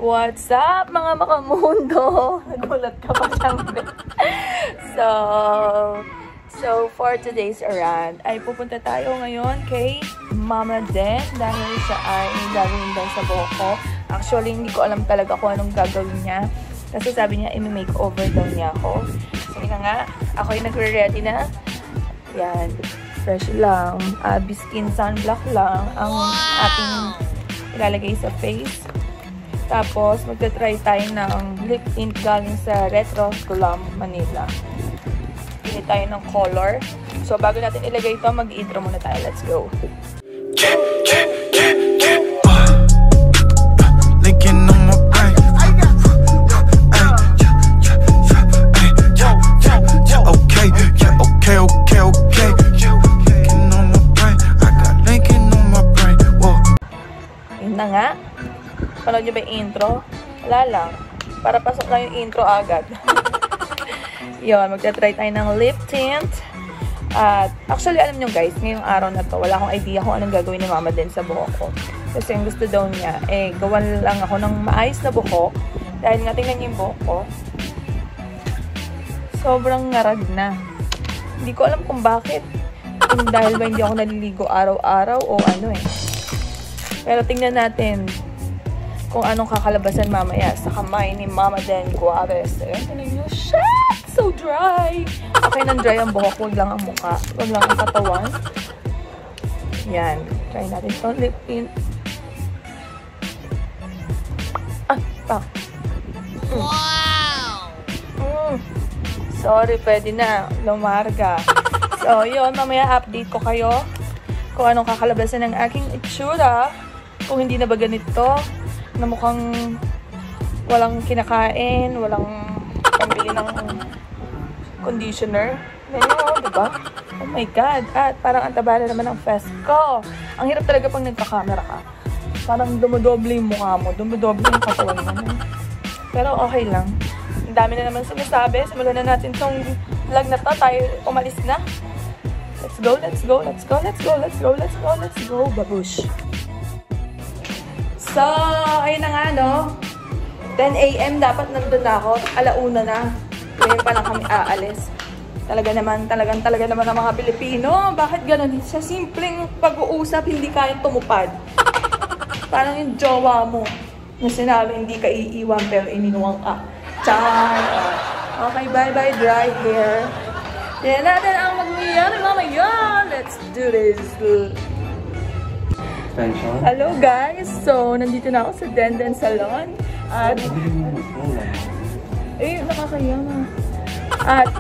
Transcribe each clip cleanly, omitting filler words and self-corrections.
What's up mga makamundo? Nagulat ka pa siyempre. So for today's errand ay pupunta tayo ngayon kay Mama Den dahil siya ay gagawin daw sa buhok ko. Actually, hindi ko alam talaga kung anong gagawin niya. Kasi sabi niya, i-makeover daw niya ako. So yun nga, ako yung nagre-ready na. Yan, fresh lang. Biskin sunblock lang ang ating ilalagay sa face. Tapos, magta-try tayo ng lip tint galing sa Retro Glam Manila. Pili tayo ng color. So, bago natin ilagay ito, mag-intro muna tayo. Let's go! Yun na nga. Panood nyo ba yung intro? Wala lang. Para pasok na yung intro agad. Yun, magta-try tayo ng lip tint. At actually, alam nyo guys, ngayong araw na to, wala akong idea kung anong gagawin ni Mama Den sa buhok ko. Kasi yung gusto daw niya, gawan lang ako ng maayos na buhok. Dahil nga, tingnan niyo yung buhok ko. Sobrang ngarag na. Hindi ko alam kung bakit. Kung dahil ba hindi ako naliligo araw-araw o ano eh. Pero tingnan natin kung anong kakalabasan mamaya sa kamay ni Mama Den Guaves. Ayun, tinan nyo, shit! So dry! Okay, nang dry ang buhok, huwag lang ang mukha. Huwag lang ang katawan. Yan. Try natin ito. Lip tint. Pak. Wow! Sorry, pwede na. Lumarga. So, yun. Mamaya update ko kayo kung anong kakalabasan ng aking itsura. Kung hindi na ba ganito, na mukhang walang kinakain, walang pambili ng conditioner. Ngayon, diba? Oh my God. At parang ang taba na naman ang face ko. Ang hirap talaga pag nagka-camera ka. Parang dumodoble yung mukha mo. Dumodoble yung katawan mo. Pero okay lang. Ang dami na naman sinasabi. Simulan na natin itong vlog na to. Tayo umalis na. Let's go, let's go, let's go, let's go, let's go, let's go, let's go, babush. So, ayun na nga, no? 10 AM dapat nandun na ako. Alauna na. Ngayon pa lang kami aalis. Talaga naman ang mga Pilipino. Bakit ganun? Sa simpleng pag-uusap, hindi kayang tumupad. Parang yung jowa mo na sinabi, hindi ka iiwan pero ininuwang ka. Char! Okay, bye-bye, dry hair. Yan natin ang mag-miyari mamaya. Let's do this. Hello guys! So, nandito na ako sa Den Salon. At nakakaya na. At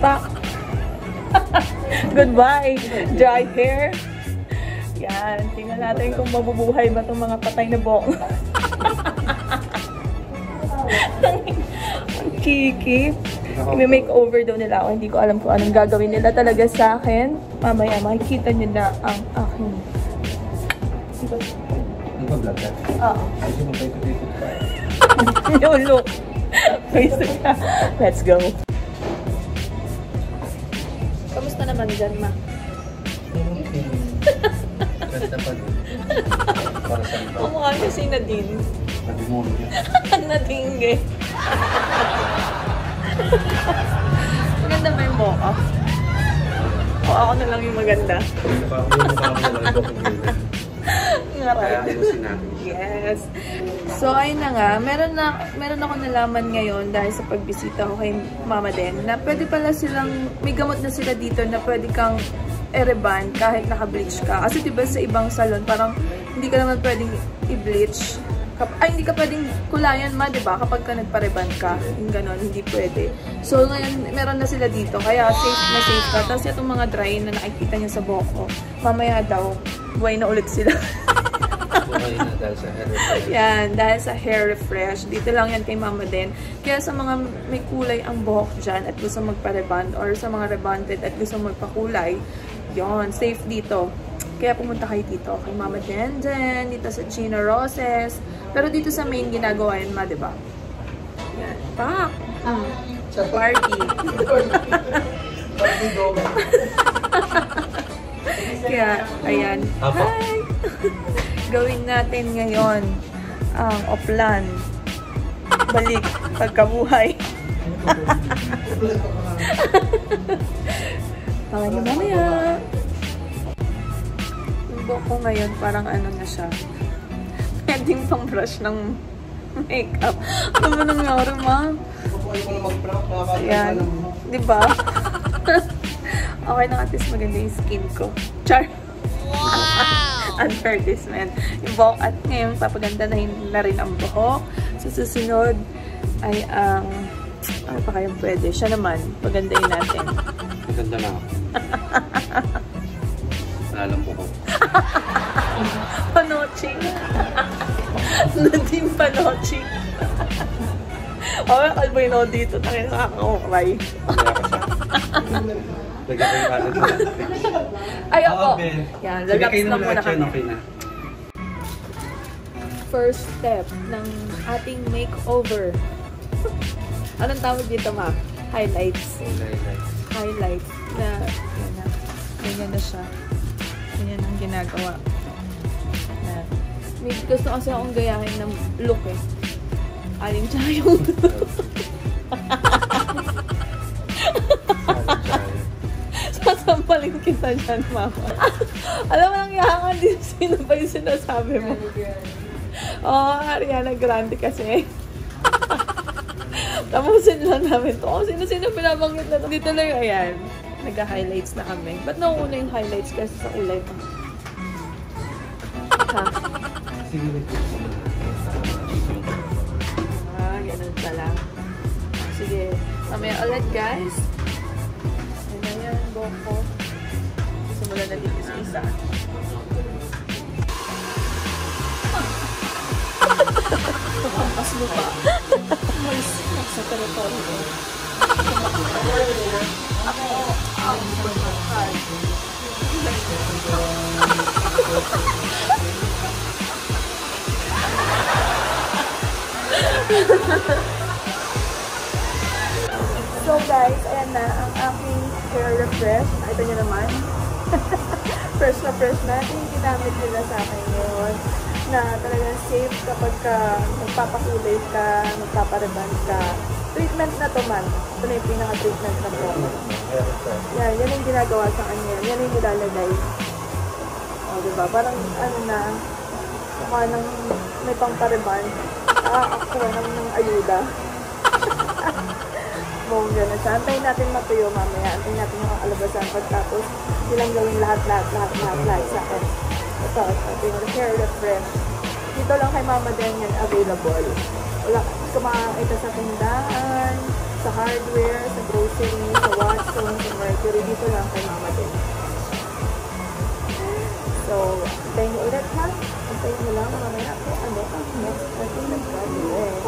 goodbye! Dry hair. Yan. Tingnan natin kung mabubuhay ba itong mga patay na buhok. Ang kiki. I-makeover daw nila ako. Hindi ko alam kung anong gagawin nila talaga sa akin. Mamaya makikita nyo na ang aking yung look. Let's go. Kamusta naman dyan, ma? Ganda pa din. Para saan ba? Mukha niya si Nadine. Nadine. Maganda ba yung mukha? O ako na lang yung maganda? Yes. So, ayun na nga. Meron ako nalaman ngayon dahil sa pagbisita ko kay Mama Den na pwede pala silang, may gamot na sila dito na pwede kang i-rebond kahit naka-bleach ka. Kasi diba sa ibang salon, parang hindi ka naman pwedeng i-bleach. Hindi ka pwedeng kulayan diba? Kapag ka nagpa-rebond ka. Yung ganon, hindi pwede. So, ngayon, meron na sila dito. Kaya safe na safe ka. Tapos itong mga dry na nakikita niya sa buhok ko, mamaya daw, buhay na ulit sila. Buhay na dahil sa hair refresh. Yan, dahil sa hair refresh. Dito lang yan kay Mama Den. Kaya sa mga may kulay ang buhok dyan at gusto magpa-rebond or sa mga rebonded at gusto magpakulay, yon, safe dito. Kaya pumunta kayo dito kay Mama Den dito sa Chino Roses. Pero dito sa main ginagawa yun, ma, diba? Yan. Pak! Sa party. Kaya, ayan. Hi! Gawin natin ngayon ang oplan. balik pagkabuhay. Baka niyo mamaya. Yung buhok ko ngayon, parang ano na siya. Pwedeng pang brush ng makeup. Ano ba nangyari, ma? Ayan. Diba? Okay na, at least maganda yung skin ko. Char! Advertisement. Yung buhok at ngayon, papaganda na rin ang buhok. Sa susunod ay ang ano pa kayang pwede? Siya naman, pagandahin natin. Maganda na ako. Alam po ko. Panoching. Nadim panoching. Okay, kalbo yun dito. Takin nakakakukray. Lagyan ko yung alat sa Ay, ako. Yan, lalaps na muna kami. Okay na. First step ng ating makeover. Anong tawag dito, ma? Highlights. Highlights na, yan na. Ganyan na siya. Ganyan ang ginagawa. Na, may gusto kasi akong gayahin ng look eh. Aling tsaka yung sasampalin kita dyan, mama. Alam mo, nangyahangan din sino ba yung sinasabi mo? Oo, Ariana Grande kasi. Tapusin lang namin to. Oh, sino-sino pinabanggit na to. Dito lang, ayan. Nag-highlights na kami. Ba't nauna yung highlights kasi sa ulay pa? Ha? Ah, ganun pala. Sige. Mamaya ulit, guys. Ayan na yan, boko. Simulan na dito sa isa. Tukampas mo pa. Malis sa teritoryo. Ako, ang pagkakas. So guys, ayan na ang aking hair refresh. Ito nyo naman. Fresh na ito yung ginamit nila sa akin yun. Na talagang safe kapag magpapakulay ka, magpapareban ka. Treatment na to man. Ito na yung pinaka-treatment na to. Yan yung ginagawa sa kanya. Yan yung nilalagay. O, diba? Parang ano na, mukha nang may pangpareban. Nakakakuha ng ayuda. Bongga na siya. Antayin natin matuyo mamaya. Antayin natin yung alabasan. Pagtapos, silang gawin lahat sa akin. Ito yung hair refresh. Dito lang kay Mama Den yan available. Wala ka makakita sa tindahan, sa hardware, sa grocery, sa Watson, sa Mercury. Dito lang kay Mama Den. So, antayin nyo ulit ha. Antayin nyo lang mamaya po ano ang next natin na project.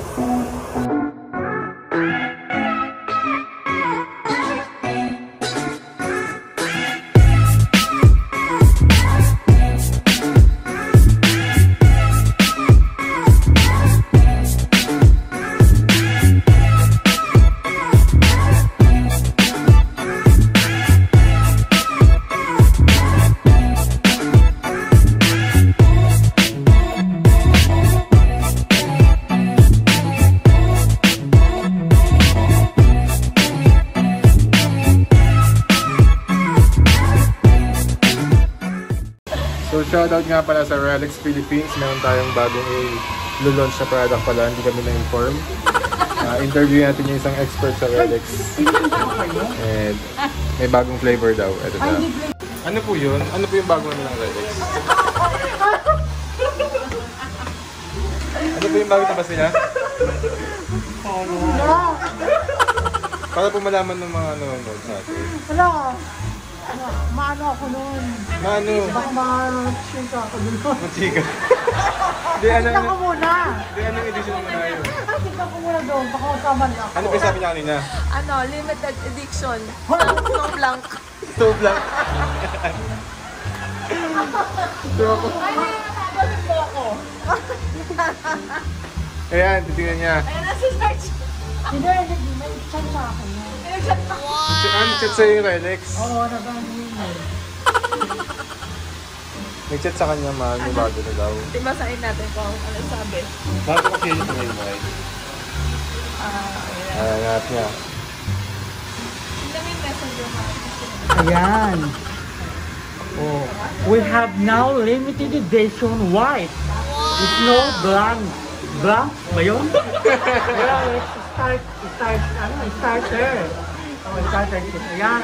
So shoutout nga pala sa Relics Philippines. Meron tayong bagong i-launch na product pala, hindi kami na-inform. Interview natin yung isang expert sa Relics. And may bagong flavor daw. Ito na. Ano po yun? Ano po yung bagong namin ng Relics? Ano po yung bagong tabas nila? Para po malaman ng mga nanonood sa atin. Wala. Maano ako noon. Maano? Baka chika ako doon. Chika. Hindi, ano? Chika ko muna. Hindi, anong edition mo na yun? Chika ko muna doon. Baka magkamali ako. Ano pa sabi niya kanina? Ano, limited edition. No blank. So blank. So ako. Ayan, titingnan niya. Ayan na si Serge. Hindi, may chat sa akin. Ano chat sa'yo yung Relics? Oo, nagano yun. Nag-chat sa kanya man, may bago na daw. Diba sain natin kung ano sabi? Bago kasi yun ngayon, right? Hanap niya. Ayan. Oh, we have now limited edition white. It's no blank. Blank ba yun? Yeah, let's start there. Oh, start there. Ayan.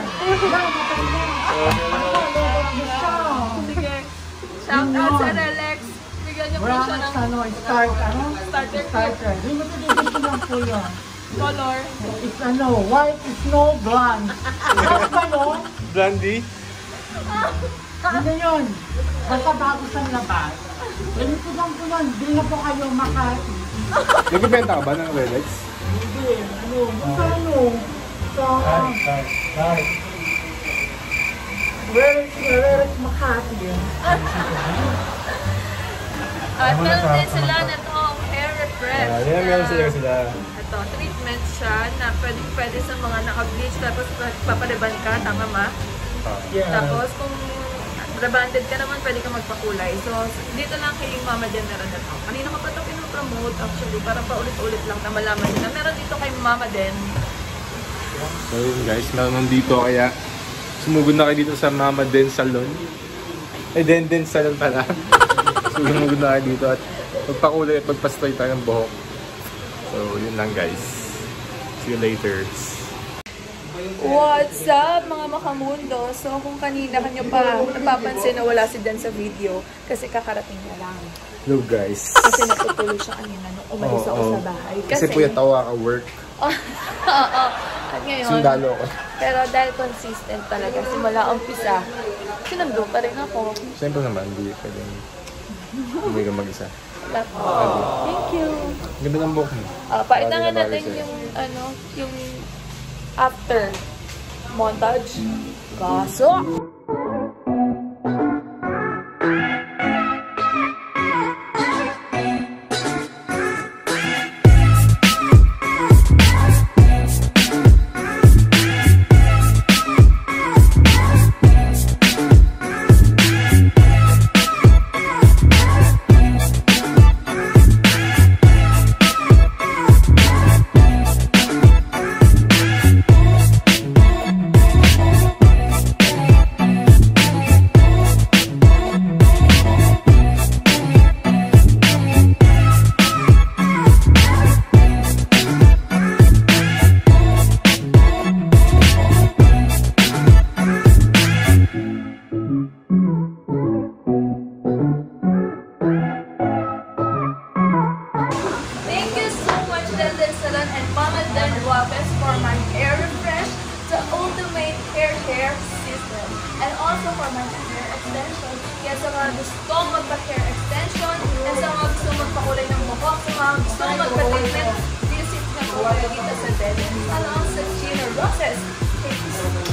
Sige. Shout out sa Relax. Bigyan niyo po siya ng Starter. Limited edition lang po yun. color. It's white, it's no blonde. Black ba no? Blondie? Ano yun? Basta bago sa labas. Ganito lang po yun. Hindi na po kayo Makati. Nagbibenta ka ba ng Rolex? Hindi. Magkano? Where is Makati? At meron din sila na itong hair refresh. Yan, meron sila. Ito, treatment siya na pwede sa mga naka-bleach tapos papaliban ka, tama ma? Yeah. Tapos kung rebanded ka naman, pwede ka magpakulay. So, dito lang kay Mama Jen meron na ito. Kanina ko pa ito pinopromote actually, para paulit-ulit lang na malaman nila. Meron dito kay Mama Jen. So yun guys, meron dito kaya sumugod na kayo dito sa Mama Den Salon. Den Salon pala. Sumugod na kayo dito at pagpakulay at pagpastoy tayo ng buhok. So yun lang guys. See you later. What's up mga makamundo? So kung kanina kanyo pa napapansin na wala si Dan sa video kasi kakarating niya lang. Hello guys. Kasi natutulog siya kanina nung umalis ako sa bahay. Kasi po yung tawa ka work. Oo. At ngayon, Sundalo ko. pero dahil consistent talaga, simula umpisa, sinundo pa rin ako. Siyempre naman, hindi pwedeng hindi ka mag-isa. Thank you. Ganda ng buhok mo. Paitangan Bagay na bagay natin sa'yo. yung after montage. Kaso! And Mama Dan Guapes for my hair refresh, the ultimate hair system. And also for my hair extension. Kaya sa mga gusto magpa-hair extension, and sa mga gusto magpakulay ng buhok, sa mga gusto magpa-treatment, visit na po kayo dito sa Dead along sa Gina Roses. Thank you so much.